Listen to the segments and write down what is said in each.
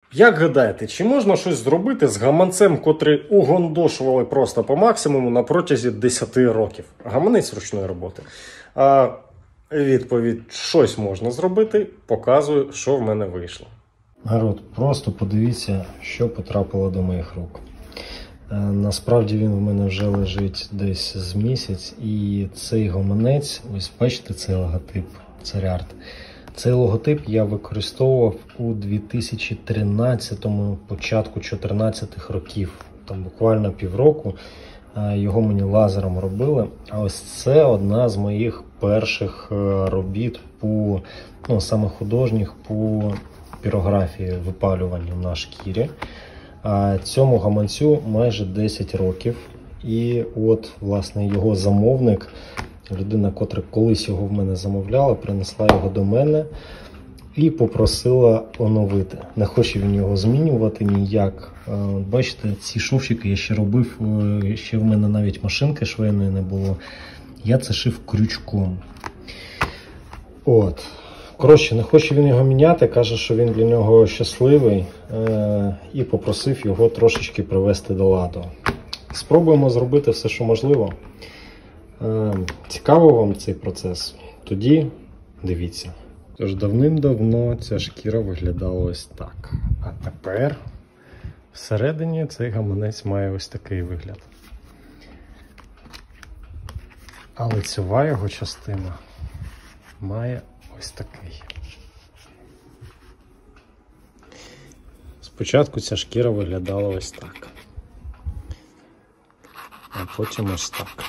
Як гадаєте, чи можна щось зробити з гаманцем, котрий угондошували просто по максимуму на протязі 10 років? Гаманець ручної роботи. Відповідь: щось можна зробити, показую, що в мене вийшло. Народ, просто подивіться, що потрапило до моїх рук. Насправді він в мене вже лежить десь з місяць, і цей гаманець, ось бачите, цей логотип Царярд. Цей логотип я використовував у 2013-му, початку 2014-х років. Там буквально півроку його мені лазером робили. А ось це одна з моїх перших робіт по, саме художніх, по пірографії, випалюванню на шкірі. Цьому гаманцю майже 10 років. І от, власне, його замовник, людина, котра колись його в мене замовляла, принесла його до мене і попросила оновити. Не хоче він його змінювати ніяк. Бачите, ці шовчики я ще робив, ще в мене навіть машинки швейної не було. Я це шив крючком. От. Коротше, не хоче він його міняти, каже, що він для нього щасливий, і попросив його трошечки привести до ладу. Спробуємо зробити все, що можливо. Цікаво вам цей процес? Тоді дивіться. Тож давним-давно ця шкіра виглядала ось так. А тепер всередині цей гаманець має ось такий вигляд. А лицьова його частина має ось такий. Спочатку ця шкіра виглядала ось так. А потім ось так.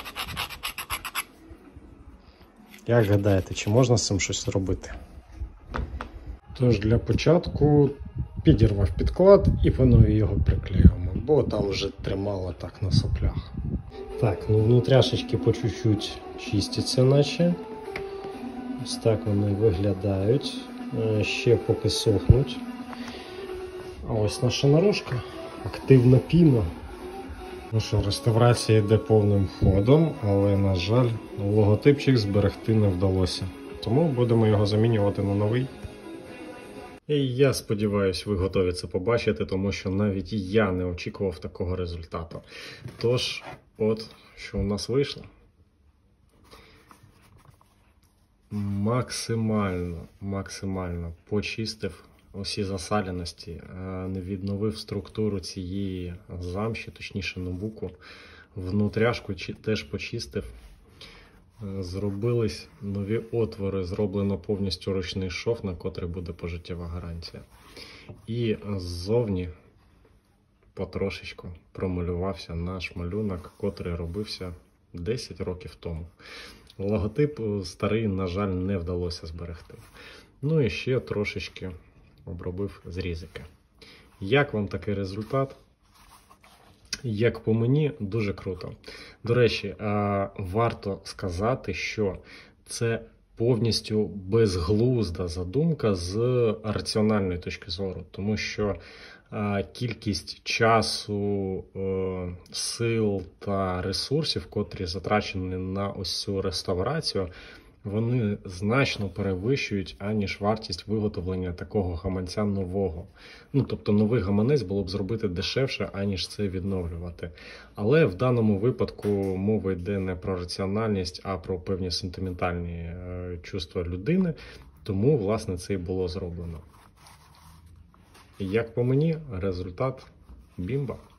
Як гадаєте, чи можна з цим щось зробити? Тож для початку підірвав підклад і по новій його приклеюємо, бо там вже тримало так на соплях. Так, внутряшечки по чуть-чуть чистяться наче. Ось так вони виглядають. Ще поки сохнуть. А ось наша наружка. Активна піна. Ну що, реставрація йде повним ходом, але, на жаль, логотипчик зберегти не вдалося. Тому будемо його замінювати на новий. І я сподіваюся, ви готові це побачити, тому що навіть я не очікував такого результату. Тож, от, що у нас вийшло. Максимально почистив усі засаленості, відновив структуру цієї замші, точніше нобуку. Внутряшку теж почистив. Зробились нові отвори, зроблено повністю ручний шов, на котрий буде пожиттєва гарантія. І ззовні потрошечку промалювався наш малюнок, котрий робився 10 років тому. Логотип старий, на жаль, не вдалося зберегти. Ну і ще трошечки обробив зрізики. Як вам такий результат? Як по мені, дуже круто. До речі, варто сказати, що це повністю безглузда задумка з раціональної точки зору, тому що кількість часу, сил та ресурсів, котрі затрачені на ось цю реставрацію, вони значно перевищують, аніж вартість виготовлення такого гаманця нового. Тобто новий гаманець було б зробити дешевше, аніж це відновлювати. Але в даному випадку мова йде не про раціональність, а про певні сентиментальні чувства людини. Тому, власне, це і було зроблено. Як по мені, результат бімба.